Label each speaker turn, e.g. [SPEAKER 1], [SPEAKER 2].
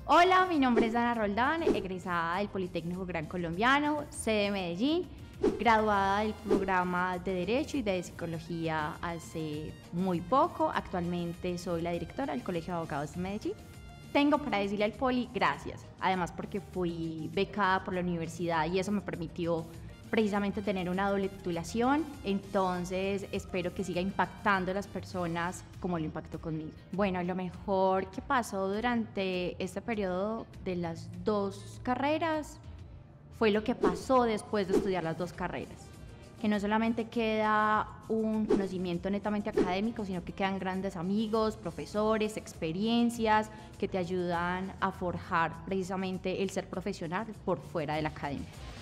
[SPEAKER 1] Hola, mi nombre es Ana Roldán, egresada del Politécnico Gran Colombiano, sede de Medellín, graduada del programa de Derecho y de Psicología hace muy poco. Actualmente soy la directora del Colegio de Abogados de Medellín. Tengo para decirle al Poli gracias, además porque fui becada por la universidad y eso me permitió precisamente tener una doble titulación, entonces espero que siga impactando a las personas como lo impactó conmigo. Bueno, lo mejor que pasó durante este periodo de las dos carreras fue lo que pasó después de estudiar las dos carreras, que no solamente queda un conocimiento netamente académico, sino que quedan grandes amigos, profesores, experiencias que te ayudan a forjar precisamente el ser profesional por fuera de la academia.